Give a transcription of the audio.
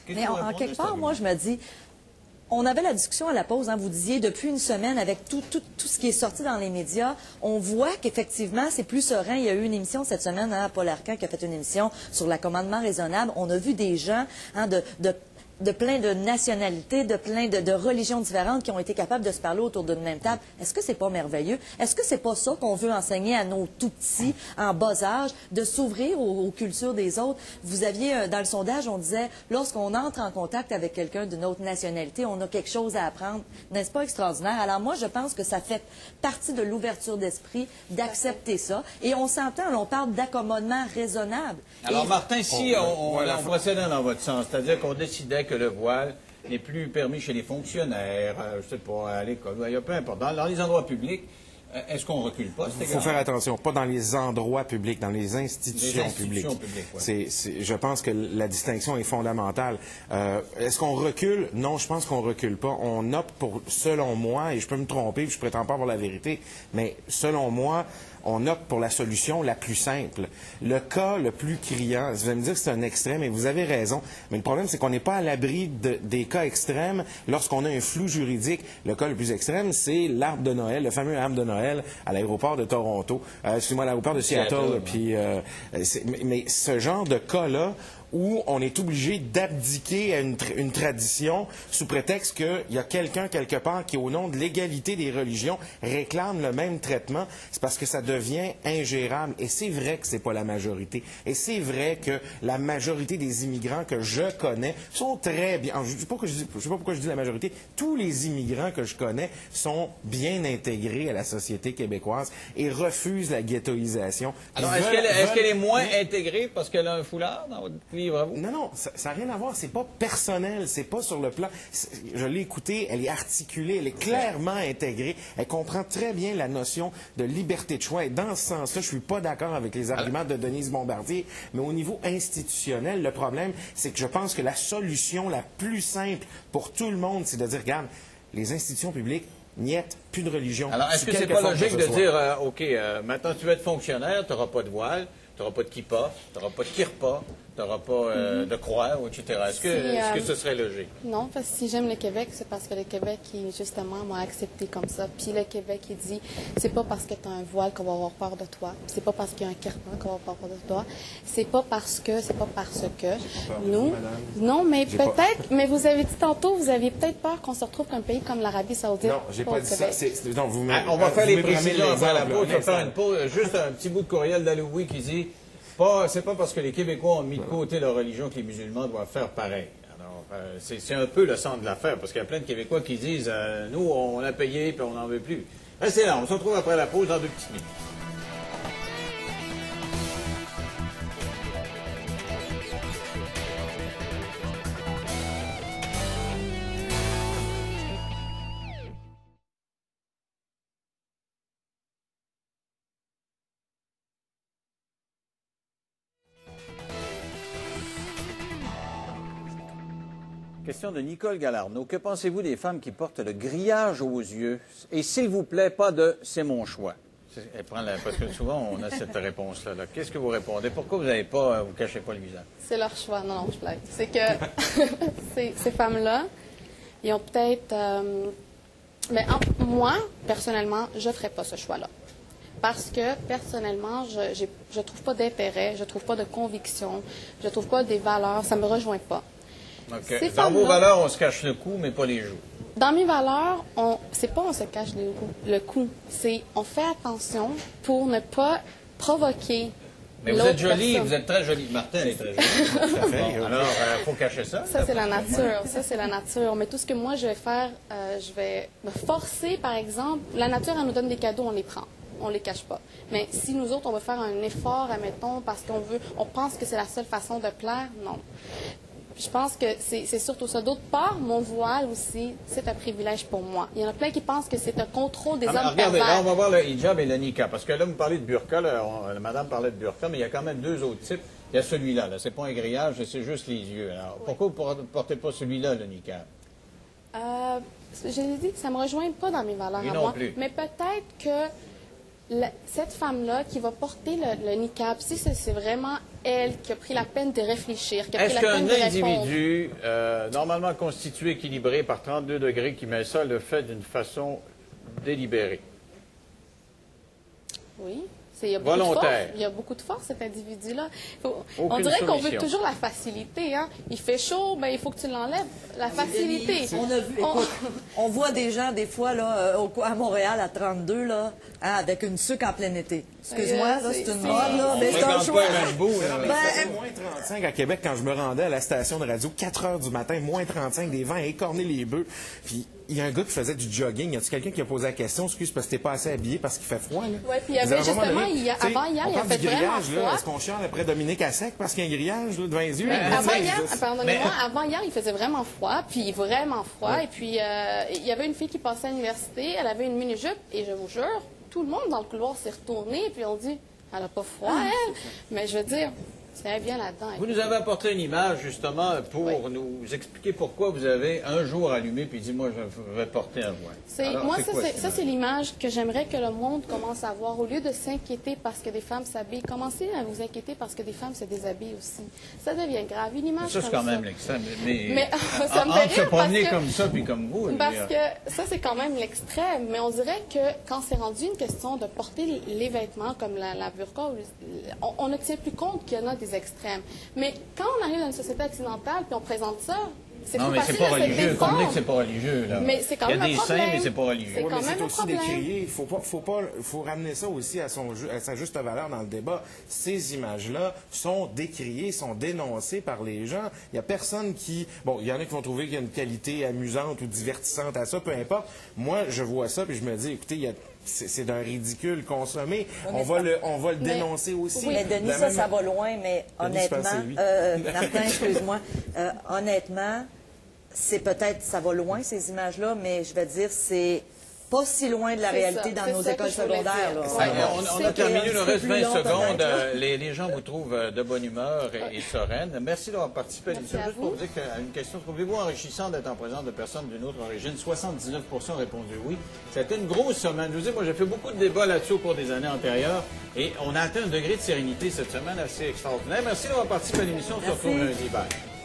Mais en quelque part, moi, je me dis... On avait la discussion à la pause, hein, vous disiez, depuis une semaine, avec tout ce qui est sorti dans les médias, on voit qu'effectivement, c'est plus serein. Il y a eu une émission cette semaine, hein, Paul Arcand qui a fait une émission sur l'accommodement raisonnable. On a vu des gens de plein de nationalités, de plein de religions différentes qui ont été capables de se parler autour d'une même table. Est-ce que c'est pas merveilleux? Est-ce que c'est pas ça qu'on veut enseigner à nos tout-petits en bas âge, de s'ouvrir aux cultures des autres? Vous aviez, dans le sondage, on disait, lorsqu'on entre en contact avec quelqu'un d'une autre nationalité, on a quelque chose à apprendre. N'est-ce pas extraordinaire? Alors moi, je pense que ça fait partie de l'ouverture d'esprit, d'accepter ça. Et on s'entend, on parle d'accommodement raisonnable. Alors, Martin, si on procédait dans votre sens, c'est-à-dire qu'on décidait que le voile n'est plus permis chez les fonctionnaires, je sais pas, à l'école, peu importe, dans les endroits publics, est-ce qu'on recule pas? Il faut faire attention, pas dans les endroits publics, dans les institutions publiques. Ouais. Je pense que la distinction est fondamentale. Est-ce qu'on recule? Non, je pense qu'on recule pas. On opte pour, selon moi, et je peux me tromper, je prétends pas avoir la vérité, mais selon moi, on opte pour la solution la plus simple. Le cas le plus criant, vous allez me dire que c'est un extrême, et vous avez raison, mais le problème, c'est qu'on n'est pas à l'abri des cas extrêmes lorsqu'on a un flou juridique. Le cas le plus extrême, c'est l'arbre de Noël, le fameux arbre de Noël à l'aéroport de Toronto, excusez-moi, à l'aéroport de Seattle. Puis, mais ce genre de cas-là, où on est obligé d'abdiquer à une tradition sous prétexte qu'il y a quelqu'un quelque part qui, au nom de l'égalité des religions, réclame le même traitement, c'est parce que ça devient ingérable. Et c'est vrai que c'est pas la majorité. Et c'est vrai que la majorité des immigrants que je connais sont très bien... Je ne sais pas pourquoi je dis la majorité. Tous les immigrants que je connais sont bien intégrés à la société québécoise et refusent la ghettoisation. Alors, est-ce qu'elle est moins intégrée parce qu'elle a un foulard dans votre livre à vous? Non, ça n'a rien à voir. C'est pas personnel. C'est pas sur le plan... Je l'ai écoutée, elle est articulée, elle est clairement intégrée. Elle comprend très bien la notion de liberté de choix. Et dans ce sens-là, je suis pas d'accord avec les arguments de Denise Bombardier. Mais au niveau institutionnel, le problème, c'est que je pense que la solution la plus simple pour tout le monde, c'est de dire, regarde, les institutions publiques, niet, plus de religion. Alors, est-ce que c'est pas logique de dire, OK, maintenant tu vas être fonctionnaire, tu n'auras pas de voile, tu n'auras pas de kippa, tu n'auras pas de kirpa, tu n'auras pas de croix, etc. Est-ce que ce serait logique? Non, parce que si j'aime le Québec, c'est parce que le Québec, justement, m'a accepté comme ça. Puis le Québec, il dit, c'est pas parce que tu as un voile qu'on va avoir peur de toi. C'est pas parce qu'il y a un kirpa qu'on va avoir peur de toi. C'est pas parce que nous... Non, mais peut-être, mais vous avez dit tantôt, vous aviez peut-être peur qu'on se retrouve comme un pays comme l'Arabie Saoudite. Non, j'ai pas dit ça. Non, on va faire les précisions après la pause. On va faire une pause. Juste un petit bout de courriel d'Aloui qui dit... C'est pas parce que les Québécois ont mis de côté leur religion que les musulmans doivent faire pareil. Alors, c'est un peu le centre de l'affaire, parce qu'il y a plein de Québécois qui disent nous, on a payé, puis on n'en veut plus. Restez là, on se retrouve après la pause dans 2 petites minutes. Question de Nicole Galarneau. Que pensez-vous des femmes qui portent le grillage aux yeux? Et s'il vous plaît, pas de « c'est mon choix ». Parce que souvent, on a cette réponse-là. Qu'est-ce que vous répondez? Pourquoi vous cachez pas le visage? C'est leur choix. Non, je blague. C'est que ces femmes-là, ils ont peut-être... Mais moi, personnellement, je ne ferais pas ce choix-là. Parce que, personnellement, je trouve pas d'intérêt, je trouve pas de conviction, je trouve pas des valeurs, ça me rejoint pas. Okay. Dans vos valeurs, on se cache le cou, mais pas les joues. Dans mes valeurs, c'est pas on se cache le cou, c'est on fait attention pour ne pas provoquer. Mais vous êtes jolie, vous êtes très jolie. Martin, elle est très jolie. Alors, il faut cacher ça. Ça, c'est la nature. Ça, c'est la nature. Mais tout ce que moi, je vais faire, je vais me forcer, par exemple. La nature, elle nous donne des cadeaux, on les prend. On les cache pas. Mais si nous autres, on veut faire un effort, admettons, parce on pense que c'est la seule façon de plaire, non. Je pense que c'est surtout ça. D'autre part, mon voile aussi, c'est un privilège pour moi. Il y en a plein qui pensent que c'est un contrôle des hommes regardez, pervers. là, on va voir le hijab et le niqab. Parce que là, vous parlez de burqa, madame parlait de burqa, mais il y a quand même 2 autres types. Il y a celui-là, c'est pas un grillage, c'est juste les yeux. Alors, pourquoi vous ne portez pas celui-là, le niqab? Je l'ai dit, ça ne me rejoint pas dans mes valeurs Lui à non moi. Plus. Mais peut-être que cette femme-là qui va porter le niqab, si c'est vraiment elle qui a pris la peine de réfléchir, qui a pris la peine de répondre. Est-ce qu'un individu normalement constitué, équilibré par 32 degrés, qui met ça, le fait d'une façon délibérée? Oui. Volontaire. Il y a beaucoup de force, cet individu-là. On dirait qu'on veut toujours la facilité. Hein? Il fait chaud, ben, il faut que tu l'enlèves. La facilité. On a vu, écoute, on voit des gens, des fois, là, à Montréal, à 32, là, hein, avec une sucre en plein été. Excuse-moi, là, c'est une mode, là, mais c'est un choix. Moins 35 à Québec, quand je me rendais à la station de radio, 4 heures du matin, moins 35, des vents à écorner les bœufs. Puis, il y a un gars qui faisait du jogging. Y a-t-il quelqu'un qui a posé la question? Excuse, parce que t'es pas assez habillé parce qu'il fait froid, là? Oui, puis il y avait justement, avant hier, il a fait vraiment froid. Est-ce qu'on chiale après Dominique à sec parce qu'il y a un grillage, là, devant les yeux? Pardonnez-moi, avant hier, il faisait vraiment froid, puis vraiment froid. Ouais. Et puis, il y avait une fille qui passait à l'université, elle avait une mini-jupe, et je vous jure, tout le monde dans le couloir s'est retourné, puis on dit, elle n'a pas froid, elle. Mais je veux dire, c'est bien là-dedans. Vous nous avez apporté une image, justement, pour nous expliquer pourquoi vous avez un jour allumé puis dit, moi, je vais porter un voile. Moi, ça, c'est l'image que j'aimerais que le monde commence à voir. Au lieu de s'inquiéter parce que des femmes s'habillent, commencez à vous inquiéter parce que des femmes se déshabillent aussi. Ça devient grave. Une image ça, c'est quand même l'extrême. Mais ça me fait rire se promener comme ça puis comme vous. Parce que ça, c'est quand même l'extrême. Mais on dirait que quand c'est rendu une question de porter les vêtements comme la burqa, on ne tient plus compte qu'il y en a des extrêmes. Mais quand on arrive dans une société occidentale puis on présente ça, c'est plus facile de se religieux. Comme que c'est pas religieux, là. Mais c'est quand même un problème. Il y a des saints, mais c'est pas religieux. C'est quand même un problème. Il faut ramener ça aussi à sa juste valeur dans le débat. Ces images-là sont décriées, sont dénoncées par les gens. Il n'y a personne qui... Bon, il y en a qui vont trouver qu'il y a une qualité amusante ou divertissante à ça, peu importe. Moi, je vois ça, puis je me dis, écoutez, c'est d'un ridicule consommé. On va le dénoncer aussi. Oui, mais Denis, ça va loin, mais honnêtement, Martin, excuse-moi, honnêtement, c'est peut-être, ça va loin, ces images-là, mais je vais dire, c'est pas si loin de la réalité dans nos écoles secondaires. On a terminé, le reste 20 secondes. Les gens vous trouvent de bonne humeur et sereine. Merci d'avoir participé à l'émission. Juste pour vous dire une question, trouvez-vous enrichissant d'être en présence de personnes d'une autre origine? 79 ont répondu oui. C'était une grosse semaine. Je vous dis, moi, j'ai fait beaucoup de débats là-dessus au cours des années antérieures et on a atteint un degré de sérénité cette semaine assez extraordinaire. Merci d'avoir participé à l'émission. On se retrouve lundi. Bye.